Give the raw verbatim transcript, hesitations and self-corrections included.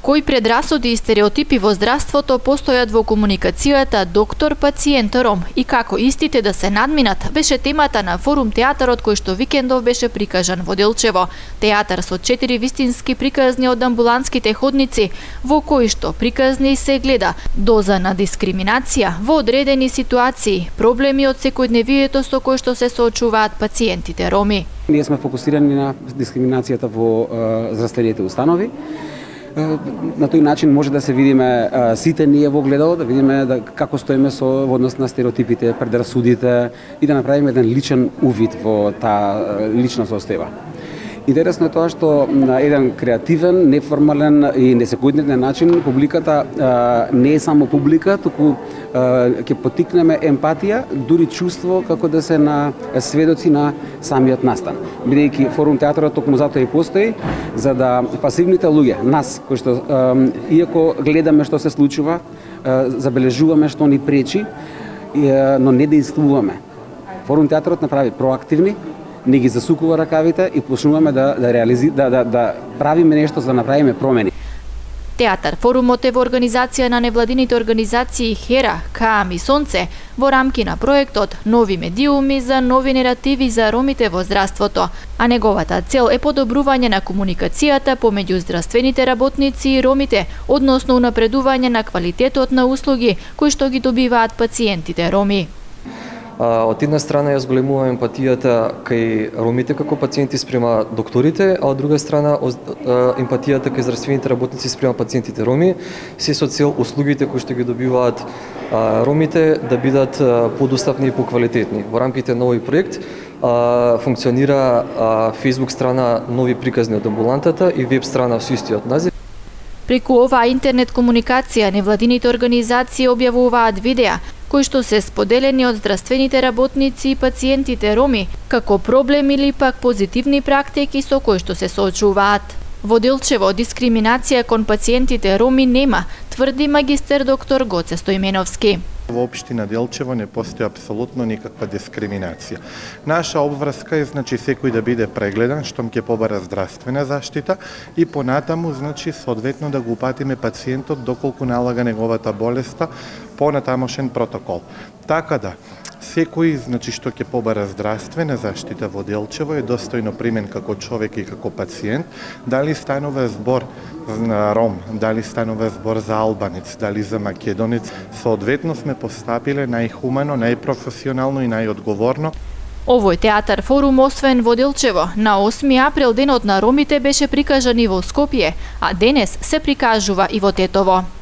Кои предрасуди и стереотипи во здравството постојат во комуникацијата доктор-пациент-ром и како истите да се надминат беше темата на форум театарот кој што викендов беше прикажан во Делчево. Театар со четири вистински приказни од амбулантските ходници, во кои што приказни се гледа доза на дискриминација во одредени ситуации, проблеми од секојдневието со кои што се соочуваат пациентите роми. Ние сме фокусирани на дискриминацијата во е, здравствените установи. На тој начин може да се видиме а, сите ние во гледало, да видиме да, како стоиме со во однос на стереотипите, предрасудите и да направиме еден личен увид во таа лична состојба. Интересно е тоа што на еден креативен, неформален и несекојдневен начин публиката а, не е само публика, туку ќе поттикнеме емпатија, дури чувство како да се на сведоци на самиот настан. Бидејќи форум театарот токму затоа и постои, за да пасивните луѓе, нас, кои што иако гледаме што се случува, забележуваме што ни пречи, но не действуваме. Форум театарот направи проактивни, не ги засукува ракавите и почнуваме да да реализи да да да правиме нешто за да направиме промени. Театар форумот е во организација на невладините организации Хера, Каам и Сонце во рамки на проектот Нови медиуми за нови неративи за ромите во здравството, а неговата цел е подобрување на комуникацијата помеѓу здравствените работници и ромите, односно унапредување на квалитетот на услуги кои што ги добиваат пациентите роми. Од една страна ја зголемува емпатијата кај ромите како пациенти спрема докторите, а од друга страна емпатијата кај здравствените работници спрема пациентите роми, се со цел услугите кои што ги добиваат ромите да бидат подостапни и поквалитетни. Во рамките на овој проект функционира Facebook страна Нови приказни од амбулантата и веб страна со истиот назив. Преку оваа интернет комуникација невладините организации објавуваат видеа кои што се споделени од здравствените работници и пациентите роми, како проблем или пак позитивни практики со кои што се соочуваат. Во Делчево дискриминација кон пациентите роми нема, тврди магистер доктор Гоце Стојменовски. Во општина Делчево не постои апсолутно никаква дискриминација. Наша обврска е значи секој да биде прегледан штом ќе побара здравствена заштита и понатаму значи соодветно да го упатиме пациентот доколку налага неговата болеста понатамошен протокол. Така да секој значи што ќе побара здравствена заштита во Делчево е достојно примен како човек и како пациент, дали станува збор на ром, дали станува збор за албанец, дали за македонец, соодветно сме постапиле најхумано, најпрофесионално и најодговорно. Овој театар форум освен во Делчево, на осми април денот на ромите беше прикажан и во Скопје, а денес се прикажува и во Тетово.